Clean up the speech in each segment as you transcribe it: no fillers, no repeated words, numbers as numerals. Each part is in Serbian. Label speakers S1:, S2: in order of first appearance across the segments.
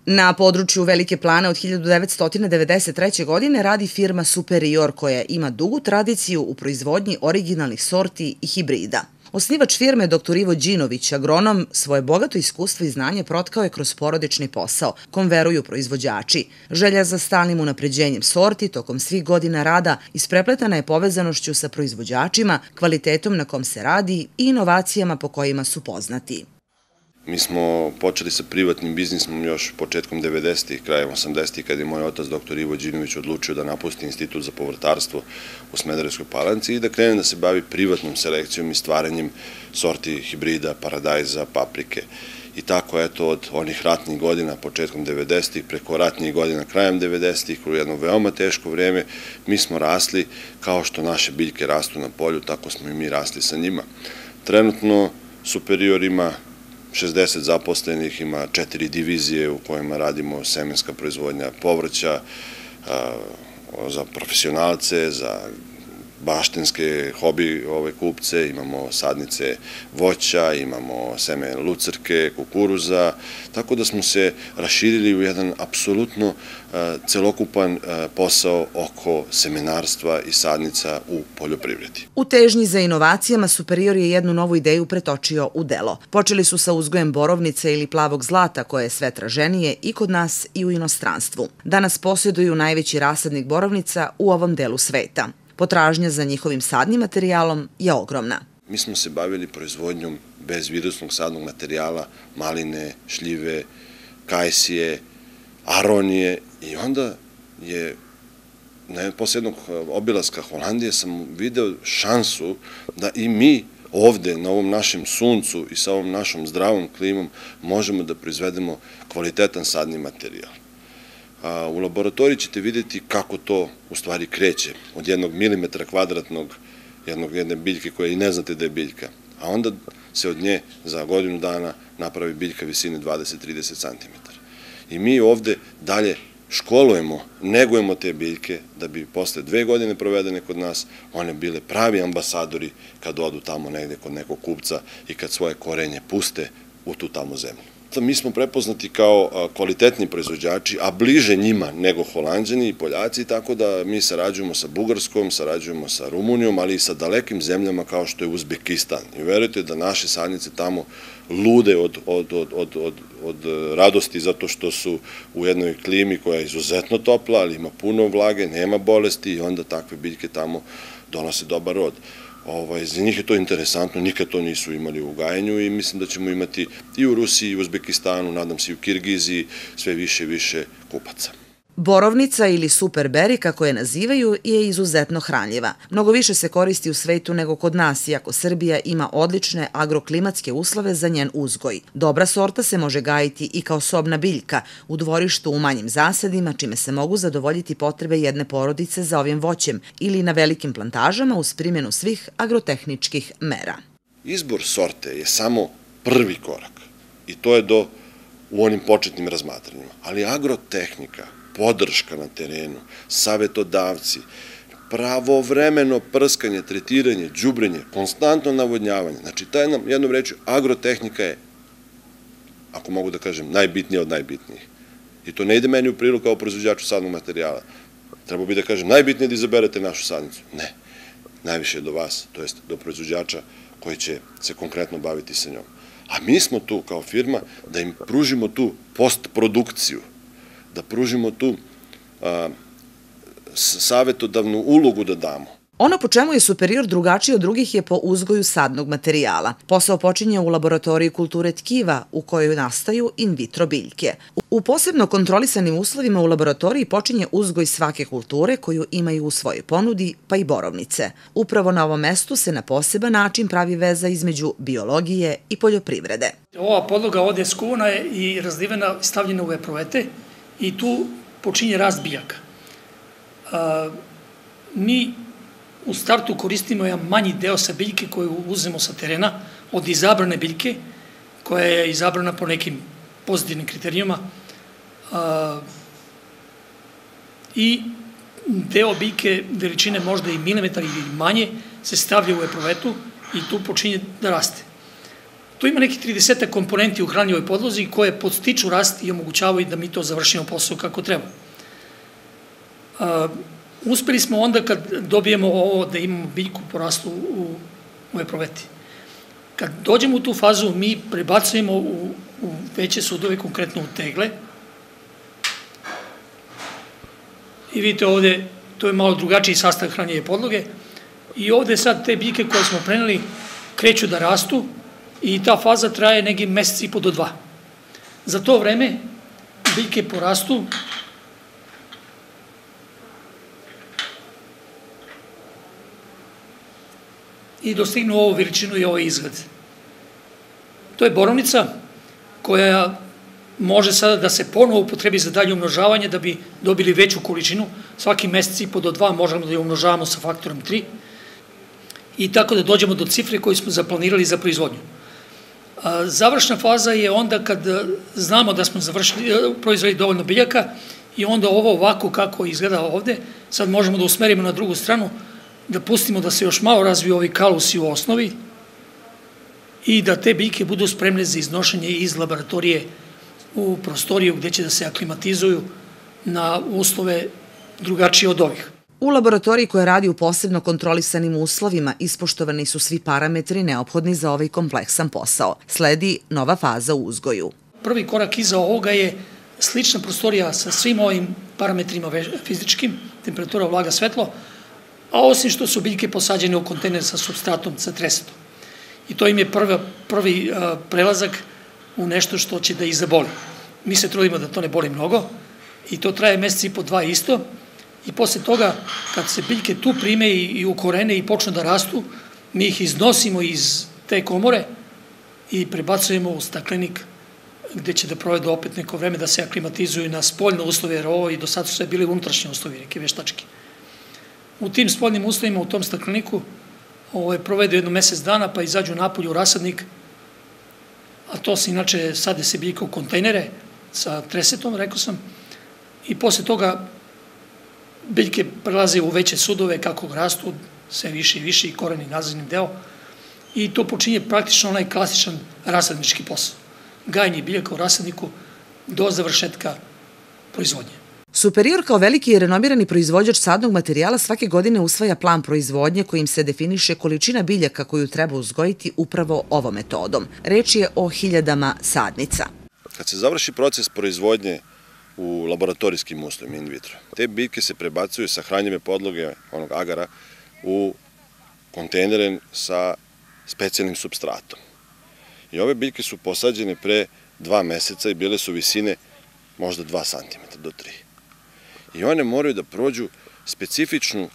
S1: Na području Velike Plane od 1993. godine radi firma Superior koja ima dugu tradiciju u proizvodnji originalnih sorti i hibrida. Osnivač firme dr. Ivo Đinović, agronom, svoje bogato iskustvo i znanje protkao je kroz porodični posao, kom veruju proizvođači. Želja za stalnim unapređenjem sorti tokom svih godina rada isprepletana je povezanošću sa proizvođačima, kvalitetom na kom se radi i inovacijama po kojima su poznati.
S2: Mi smo počeli sa privatnim biznisom još početkom 90-ih, krajem 80-ih, kad je moj otac, dr. Ivo Đinović, odlučio da napusti Institut za povrtarstvo u Smederevskoj Palanci i da krene da se bavi privatnom selekcijom i stvaranjem sorti hibrida, paradajza, paprike. I tako, eto, od onih ratnih godina, početkom 90-ih, preko ratnih godina, krajem 90-ih, u jedno veoma teško vreme, mi smo rasli kao što naše biljke rastu na polju, tako smo i mi rasli sa njima. Trenutno Superior ima 60 zaposlenih, ima 4 divizije u kojima radimo semenska proizvodnja povrća, za profesionalce, za baštenske hobi kupce, imamo sadnice voća, imamo seme lucrke, kukuruza, tako da smo se raširili u jedan apsolutno celokupan posao oko semenarstva i sadnica u poljoprivredi.
S1: U težnji za inovacijama Superior je jednu novu ideju pretočio u delo. Počeli su sa uzgojem borovnice ili plavog zlata koje je sve traženije i kod nas i u inostranstvu. Danas posjeduju najveći rasadnik borovnica u ovom delu sveta. Potražnja za njihovim sadnim materijalom je ogromna.
S2: Mi smo se bavili proizvodnjom bezvirusnog sadnog materijala, maline, šljive, kajsije, aronije i onda je posle jednog obilaska Holandije sam video šansu da i mi ovde na ovom našem suncu i sa ovom našom zdravom klimom možemo da proizvedemo kvalitetan sadni materijal. U laboratoriji ćete vidjeti kako to u stvari kreće od 1 milimetra kvadratnog jedne biljke koje i ne znate da je biljka, a onda se od nje za godinu dana napravi biljka visine 20-30 cm. I mi ovde dalje školujemo, negujemo te biljke da bi posle 2 godine provedene kod nas one bile pravi ambasadori kad odu tamo negde kod nekog kupca i kad svoje korenje puste u tu tamo zemlju. Mi smo prepoznati kao kvalitetni proizvođači, a bliže njima nego Holanđani i Poljaci, tako da mi sarađujemo sa Bugarskom, sarađujemo sa Rumunijom, ali i sa dalekim zemljama kao što je Uzbekistan. I verujte da naše sadnice tamo lude od radosti zato što su u jednoj klimi koja je izuzetno topla, ali ima puno vlage, nema bolesti i onda takve biljke tamo donose dobar rod. Za njih je to interesantno, nikad to nisu imali u gajenju i mislim da ćemo imati i u Rusiji, i u Uzbekistanu, nadam se i u Kirgiziji, sve više i više kupaca.
S1: Borovnica ili superberi, kako je nazivaju, je izuzetno hranljiva. Mnogo više se koristi u svetu nego kod nas, iako Srbija ima odlične agroklimatske uslove za njen uzgoj. Dobra sorta se može gajiti i kao sobna biljka, u dvorištu u manjim zasadima, čime se mogu zadovoljiti potrebe jedne porodice za ovim voćem ili na velikim plantažama uz primjenu svih agrotehničkih mera.
S2: Izbor sorte je samo prvi korak i to je u onim početnim razmatranjima, ali agrotehnika, podrška na terenu, savetodavci, pravovremeno prskanje, tretiranje, đubrenje, konstantno navodnjavanje. Znači, jednom rečju, agrotehnika je, ako mogu da kažem, najbitnija od najbitnijih. I to ne ide meni u prilog kao proizvođaču sadnog materijala. Treba bi da kažem, najbitnije je da izaberete našu sadnicu. Ne, najviše je do vas, to jest do proizvođača koji će se konkretno baviti sa njom. A mi smo tu kao firma da im pružimo tu postprodukciju, da pružimo tu savetodavnu ulogu da damo.
S1: Ono po čemu je Superior drugačiji od drugih je po uzgoju sadnog materijala. Posao počinje u laboratoriji kulture tkiva u kojoj nastaju in vitro biljke. U posebno kontrolisanim uslovima u laboratoriji počinje uzgoj svake kulture koju imaju u svojoj ponudi, pa i borovnice. Upravo na ovom mestu se na poseban način pravi veza između biologije i poljoprivrede.
S3: Ova podloga ovde je skuvana i razlivena, stavljena u epruvete i tu počinje rast biljaka. Mi u startu koristimo jedan manji deo sa biljke koju uzmemo sa terena, od izabrane biljke, koja je izabrana po nekim pozitivnim kriterijima, i deo biljke veličine možda i milimetar ili manje se stavlja u epruvetu i tu počinje da raste. Tu ima neki 30 komponenti u hranjivoj podlozi koje podstiču rast i omogućavaju da mi to završimo posao kako treba. Uspeli smo onda kad dobijemo ovo da imamo biljku po rastu u epruveti. Kad dođemo u tu fazu, mi prebacujemo u veće sudove, konkretno u tegle. I vidite ovde, to je malo drugačiji sastav hranjive podloge. I ovde sad te biljke koje smo preneli kreću da rastu i ta faza traje neki mesec i po do 2. Za to vreme biljke porastu i dostignu ovu veličinu i ovaj izgled. To je borovnica koja može sada da se ponovo upotrebi za dalje umnožavanje da bi dobili veću količinu. Svaki mesec i po do 2 možemo da je umnožavamo sa faktorom 3 i tako da dođemo do cifre koju smo zaplanirali za proizvodnju. Završna faza je onda kad znamo da smo proizveli dovoljno biljaka i onda ovo ovako kako izgleda ovde, sad možemo da usmerimo na drugu stranu, da pustimo da se još malo razviju ovi kalusi u osnovi i da te biljke budu spremne za iznošenje iz laboratorije u prostoriju gde će da se aklimatizuju na uslove drugačije od ovih.
S1: U laboratoriji koja radi u posebno kontrolisanim uslovima ispoštovani su svi parametri neophodni za ovaj kompleksan posao. Sledi nova faza u uzgoju.
S3: Prvi korak iza ovoga je slična prostorija sa svim ovim parametrima fizičkim, temperatura, vlaga, svetlo, a osim što su biljke posađene u kontejner sa supstratom, sa tresetom. I to im je prvi prelazak u nešto što će da ih zaboli. Mi se trudimo da to ne boli mnogo i to traje mesec i po 2 isto i posle toga kad se biljke tu prime i ukorene i počnu da rastu, mi ih iznosimo iz te komore i prebacujemo u staklenik gde će da provedu opet neko vreme da se aklimatizuju na spoljne uslove, jer ovo i do sada su sve bili unutrašnje uslovi, neke veštačke. U tim spoljnim uslovima, u tom stakleniku, provedu jedno mesec dana, pa izađu napolje u rasadnik, a to se inače sade se biljka u kontejnere sa tresetom, rekao sam, i posle toga biljke prelaze u veće sudove, kako rastu, sve više i više i koren i nazivni deo, i to počinje praktično onaj klasičan rasadnički posao. Gajanje biljaka u rasadniku do završetka proizvodnje.
S1: Superior kao veliki i renomirani proizvođač sadnog materijala svake godine usvaja plan proizvodnje kojim se definiše količina biljaka koju treba uzgojiti upravo ovom metodom. Reč je o hiljadama sadnica.
S2: Kad se završi proces proizvodnje u laboratorijskim uslovima in vitro, te biljke se prebacuju sa hranjive podloge, onog agara, u kontejnere sa specijalnim supstratom. I ove biljke su posađene pre 2 meseca i bile su visine možda 2 cm do 3. I one moraju da prođu specifičnu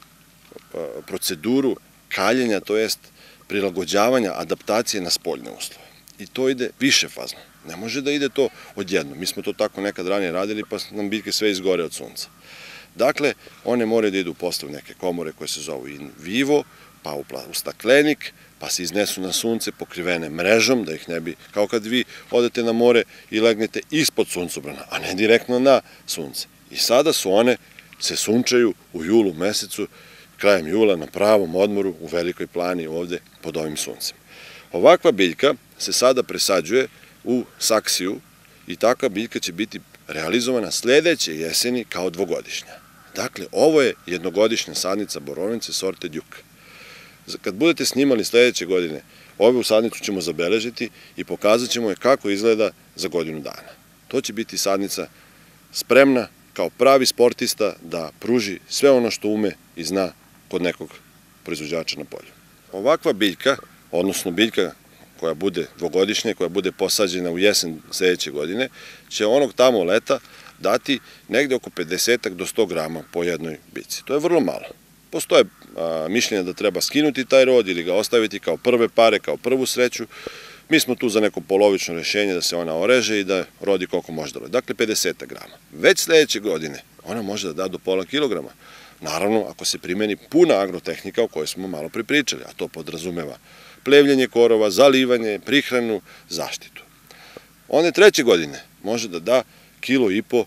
S2: proceduru kaljenja, to jest prilagođavanja, adaptacije na spoljne uslove. I to ide višefazno. Ne može da ide to odjedno. Mi smo to tako nekad ranije radili, pa nam biljke sve izgore od sunca. Dakle, one moraju da idu u postavu neke komore koje se zovu in vivo, pa u staklenik, pa se iznesu na sunce pokrivene mrežom, da ih ne bi, kao kad vi odete na more i legnete ispod suncobrana, a ne direktno na sunce. I sada se sunčaju u julu mesecu, krajem jula na pravom odmoru u Velikoj Plani ovde pod ovim suncem. Ovakva biljka se sada presađuje u saksiju i takva biljka će biti realizovana sledeće jeseni kao dvogodišnja. Dakle, ovo je jednogodišnja sadnica borovnice sorte Djuk. Kad budete snimali sledeće godine, ovu sadnicu ćemo zabeležiti i pokazat ćemo je kako izgleda za godinu dana. To će biti sadnica spremna kao pravi sportista da pruži sve ono što ume i zna kod nekog proizvođača na polju. Ovakva biljka, odnosno biljka koja bude dvogodišnja, koja bude posađena u jesen sledeće godine, će onog tamo leta dati negde oko 50 do 100 grama po jednoj biljci. To je vrlo malo. Postoje mišljenja da treba skinuti taj rod ili ga ostaviti kao prve pare, kao prvu sreću. Mi smo tu za neko polovično rešenje da se ona oreže i da rodi koliko može da rodi. Dakle, 50 grama. Već sledeće godine ona može da da do pola kilograma. Naravno, ako se primeni puna agrotehnika o kojoj smo malo pripričali, a to podrazumeva plevljenje korova, zalivanje, prihranu, zaštitu. One treće godine može da da 1,5 kg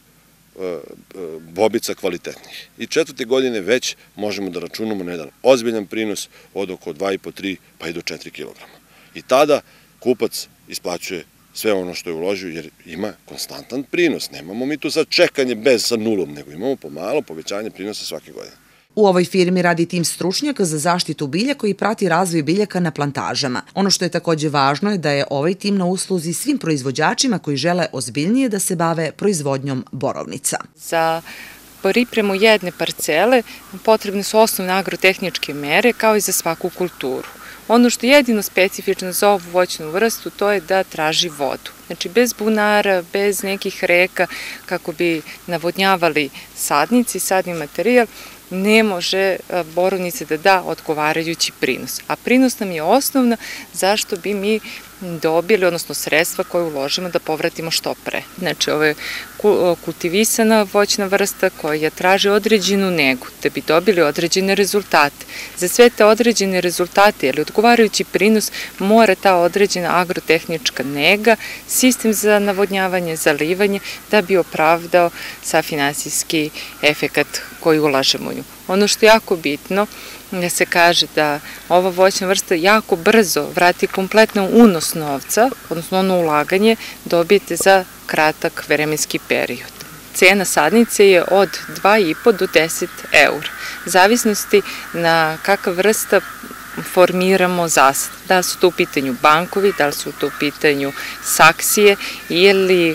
S2: bobica kvalitetnih. I četvrte godine već možemo da računamo na jedan ozbiljan prinos od oko 2,5, 3 pa i do 4 kg. I tada kupac isplaćuje sve ono što je uložio, jer ima konstantan prinos. Nemamo mi tu sad čekanje sa nulom, nego imamo pomalo povećanje prinosa svake godine.
S1: U ovoj firmi radi tim stručnjaka za zaštitu bilja koji prati razvoj biljaka na plantažama. Ono što je takođe važno je da je ovaj tim na usluzi svim proizvođačima koji žele ozbiljnije da se bave proizvodnjom borovnica.
S4: Za pripremu jedne parcele potrebne su osnovne agrotehničke mere kao i za svaku kulturu. Ono što je jedino specifično za ovu voćnu vrstu to je da traži vodu. Znači bez bunara, bez nekih reka kako bi navodnjavali sadnici, sadni materijal, ne može borovnica da da odgovarajući prinos. A prinos nam je osnovna zašto bi mi dobili, odnosno sredstva koje uložimo da povratimo što pre. Znači ovo je kultivisana voćna vrsta koja traži određenu negu da bi dobili određene rezultate. Za sve te određene rezultate ili odgovarajući prinos mora ta određena agrotehnička nega, sistem za navodnjavanje, zalivanje da bi opravdao sa finansijski efekat koji ulažemo u nju. Ono što je jako bitno da se kaže da ova voćna vrsta jako brzo vrati kompletno unos novca, odnosno ono ulaganje, dobijete za kratak vremenski period. Cena sadnice je od 2,5 do 10 eura, u zavisnosti na kakva vrsta formiramo zasad. Da li su to u pitanju bankovi, da li su to u pitanju saksije ili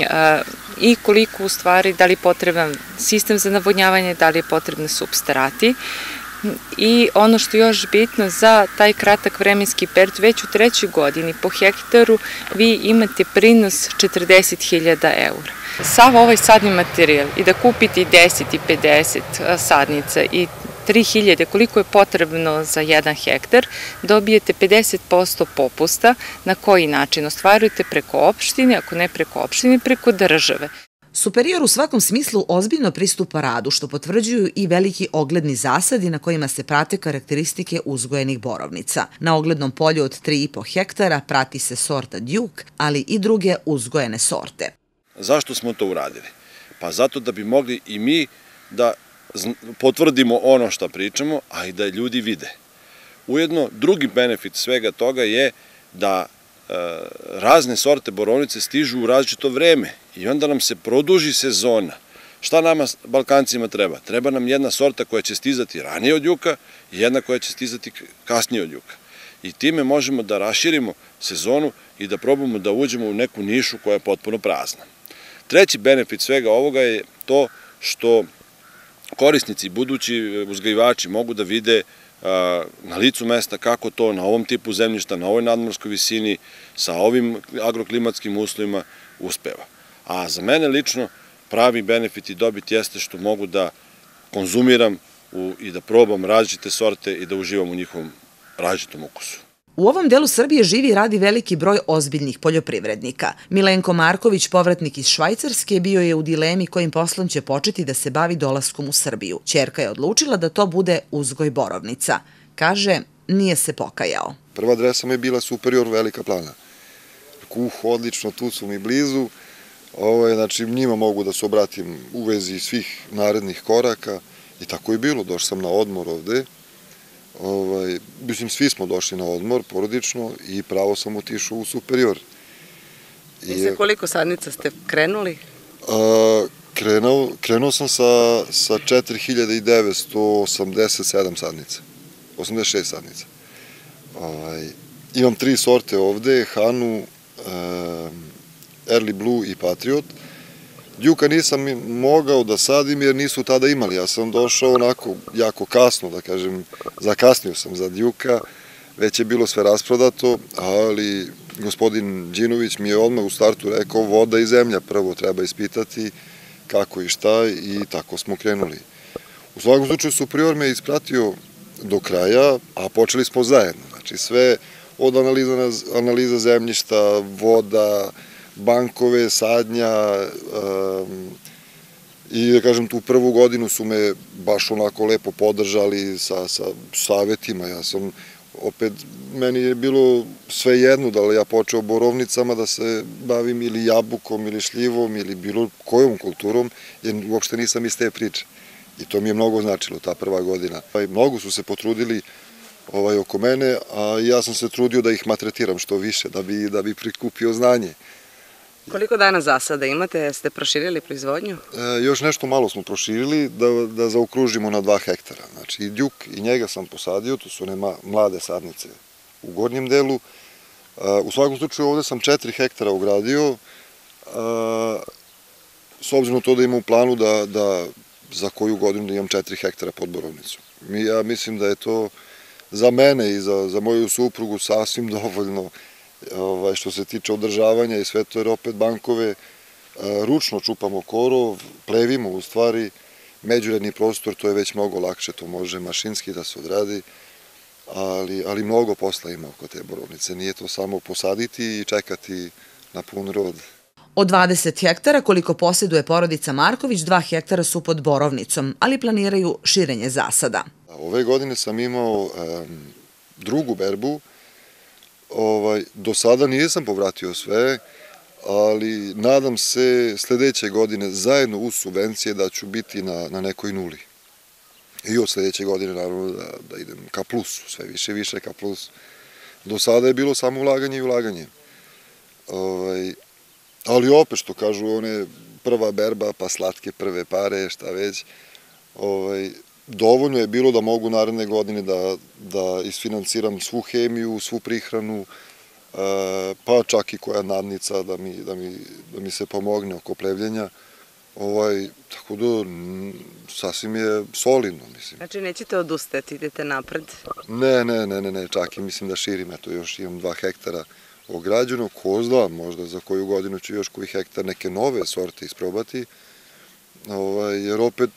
S4: i koliko u stvari, da li je potreban sistem za navodnjavanje, da li je potrebne supstrati. I ono što je još bitno za taj kratak vremenski period, već u 3. godini po hektaru vi imate prinos 40.000 eura. Sav ovaj sadni materijal i da kupite i 10 i 50 sadnica i 3.000 koliko je potrebno za 1 hektar, dobijete 50% popusta. Na koji način? Ostvarujete preko opštine, ako ne preko opštine, preko države.
S1: Superior u svakom smislu ozbiljno pristupa radu, što potvrđuju i veliki ogledni zasadi na kojima se prate karakteristike uzgojenih borovnica. Na oglednom polju od 3,5 hektara prati se sorta Duke, ali i druge uzgojene sorte.
S2: Zašto smo to uradili? Pa zato da bi mogli i mi da potvrdimo ono što pričamo, a i da ljudi vide. Ujedno, drugi benefit svega toga je da razne sorte borovnice stižu u različito vreme i onda nam se produži sezona. Šta nama Balkancima treba? Treba nam jedna sorta koja će stizati ranije od juka i jedna koja će stizati kasnije od juka. I time možemo da raširimo sezonu i da probamo da uđemo u neku nišu koja je potpuno prazna. Treći benefit svega ovoga je to što korisnici, budući uzgajivači mogu da vide na licu mesta kako to na ovom tipu zemljišta, na ovoj nadmorskoj visini, sa ovim agroklimatskim uslovima uspeva. A za mene lično pravi benefit i dobit jeste što mogu da konzumiram i da probam različite sorte i da uživam u njihovom različitom ukusu.
S1: U ovom delu Srbije živi i radi veliki broj ozbiljnih poljoprivrednika. Milenko Marković, povratnik iz Švajcarske, bio je u dilemi kojim poslom će početi da se bavi dolaskom u Srbiju. Ćerka je odlučila da to bude uzgoj borovnica. Kaže, nije se pokajao.
S5: Prva adresa mi je bila Superior Velika Plana. Odlično, tu su mi blizu. Znači, njima mogu da se obratim u vezi svih narednih koraka. I tako je bilo. Došao sam na odmor ovde. Mislim, svi smo došli na odmor porodično i pravo sam otišao u Superior.
S6: I sa koliko sadnica ste krenuli?
S5: Krenuo sam sa 4.987 sadnica, 86 sadnica. Imam 3 sorte ovde, Hanu, Early Blue i Patriot. Djuka nisam mogao da sadim jer nisu tada imali. Ja sam došao onako jako kasno, da kažem, zakasnio sam za Djuka, već je bilo sve rasprodato, ali gospodin Đinović mi je odmah u startu rekao voda i zemlja prvo treba ispitati kako i šta i tako smo krenuli. U svakom slučaju Superior me ispratio do kraja, a počeli smo zajedno. Znači sve od analiza zemljišta, voda, bankove, sadnja i da kažem tu prvu godinu su me baš onako lepo podržali sa savjetima. Ja sam opet, meni je bilo sve jedno da li ja počeo borovnicama da se bavim ili jabukom ili šljivom ili bilo kojom kulturom, jer uopšte nisam iz te priče. I to mi je mnogo značilo ta prva godina. Mnogo su se potrudili oko mene, a ja sam se trudio da ih maltretiram što više, da bi prikupio znanje.
S6: Koliko dana zasada imate? Jeste proširili proizvodnju?
S5: Još nešto malo smo proširili da zaokružimo na 2 hektara. Znači i djuk i njega sam posadio, to su one mlade sadnice u gornjem delu. U svakom slučaju ovde sam 4 hektara ugradio, s obzirom to da imam u planu da za koju godinu da imam 4 hektara pod borovnicom. Ja mislim da je to za mene i za moju suprugu sasvim dovoljno što se tiče održavanja i sve to, jer opet bankove ručno čupamo korov, plevimo u stvari, međuredni prostor, to je već mnogo lakše, to može mašinski da se odradi, ali mnogo posla ima oko te borovnice, nije to samo posaditi i čekati na pun rod.
S1: Od 20 hektara koliko posjeduje porodica Marković, 2 hektara su pod borovnicom, ali planiraju širenje zasada.
S5: Ove godine sam imao drugu berbu, do sada nisam povratio sve, ali nadam se sledeće godine zajedno uz subvencije da ću biti na nekoj nuli. I od sledeće godine naravno da idem ka plusu, sve više i više ka plusu. Do sada je bilo samo ulaganje i ulaganje. Ali opet što kažu, one prva berba pa slatke prve pare, šta već, dovoljno je bilo da mogu naredne godine da isfinanciram svu hemiju, svu prihranu, pa čak i koja nadnica da mi se pomogne oko plevljenja. Tako da sasvim je solidno, mislim.
S6: Znači nećete odustati, idete napred?
S5: Ne, čak i mislim da širim, eto još imam 2 hektara ograđeno, ko zna, možda za koju godinu ću još koji hektar neke nove sorte isprobati, jer opet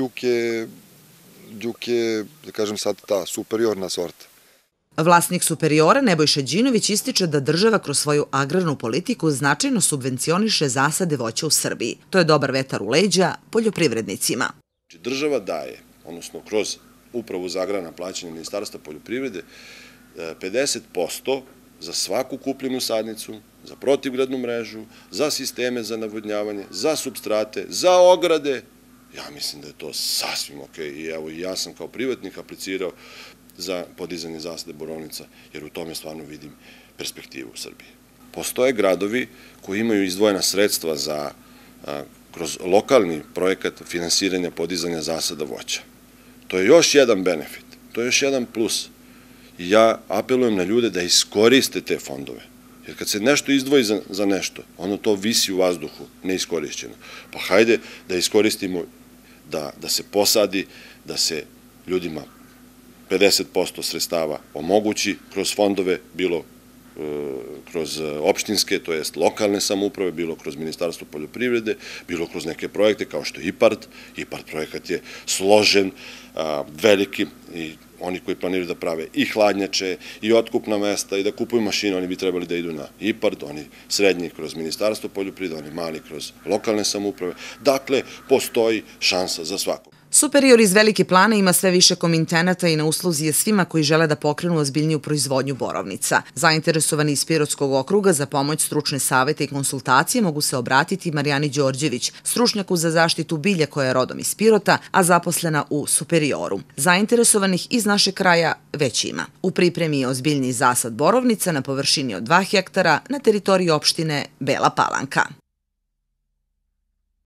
S5: djuk je, da kažem sad, ta superiorna sorta.
S1: Vlasnik Superiora, Nebojša Đinović, ističe da država kroz svoju agrarnu politiku značajno subvencioniše zasade voća u Srbiji. To je dobar vetar u leđa poljoprivrednicima.
S2: Država daje, odnosno kroz Upravu za agrarna plaćanja Ministarstva poljoprivrede, 50% za svaku kupljenu sadnicu, za protivgradnu mrežu, za sisteme za navodnjavanje, za supstrate, za ograde. Ja mislim da je to sasvim okej. I evo, ja sam kao privatnik aplicirao za podizanje zasade borovnica, jer u tome stvarno vidim perspektivu u Srbiji. Postoje gradovi koji imaju izdvojena sredstva kroz lokalni projekat finansiranja podizanja zasada voća. To je još jedan benefit, to je još jedan plus. I ja apelujem na ljude da iskoriste te fondove. Jer kad se nešto izdvoji za nešto, ono to visi u vazduhu, neiskorišćeno. Pa hajde da iskoristimo, da se posadi, da se ljudima 50% sredstava omogući kroz fondove, bilo kroz opštinske, to jest lokalne samouprave, bilo kroz Ministarstvo poljoprivrede, bilo kroz neke projekte kao što je IPARD. IPARD projekat je složen, veliki, i oni koji planiraju da prave i hladnjače, i otkupna mesta, i da kupuju mašine, oni bi trebali da idu na IPARD, oni srednji kroz Ministarstvo poljoprivrede, oni mali kroz lokalne samouprave. Dakle, postoji šansa za svakog.
S1: Superior iz Velike Plane ima sve više komitenata i na usluzi je svima koji žele da pokrenu ozbiljniju proizvodnju borovnica. Zainteresovani iz Pirotskog okruga za pomoć, stručne savete i konsultacije mogu se obratiti Marijani Đorđević, stručnjaku za zaštitu bilja koja je rodom iz Pirota, a zaposlena u Superioru. Zainteresovanih iz našeg kraja već ima. U pripremi je ozbiljniji zasad borovnica na površini od 2 hektara na teritoriji opštine Bela Palanka.